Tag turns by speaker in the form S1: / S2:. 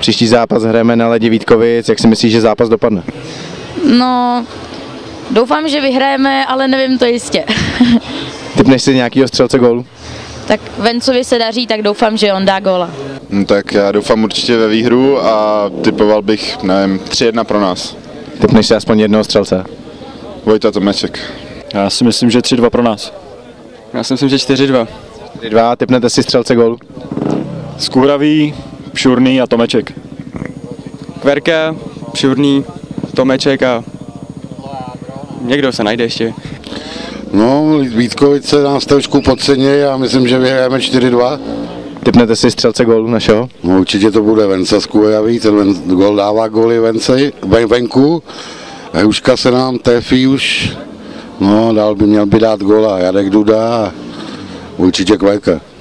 S1: Příští zápas hrajeme na ledě Vítkovic, jak si myslíš, že zápas dopadne?
S2: No, doufám, že vyhrajeme, ale nevím to jistě.
S1: Tipneš si nějakýho střelce gólu?
S2: Tak Vencovi se daří, tak doufám, že on dá góla.
S3: Tak já doufám určitě ve výhru a typoval bych, nevím, 3-1 pro nás.
S1: Tipneš si aspoň jednoho střelce?
S3: Vojta Tomeček.
S4: Já si myslím, že 3-2 pro nás.
S5: Já si myslím, že 4-2.
S1: 3-2, tipnete si střelce gólu?
S4: Skůravý, Pšurný a Tomeček.
S5: Kverka, Pšurný, Tomeček a někdo se najde ještě.
S6: No, Vítkovice nás trošku podceňuje, já myslím, že vyhrajeme 4-2.
S1: Tipnete si střelce gólu našeho?
S6: No, určitě to bude Venca Skůravý, ten gol dává góly venku. Hruška se nám trefí už, no, dál by měl by dát góla Jadek Duda a určitě Kverka.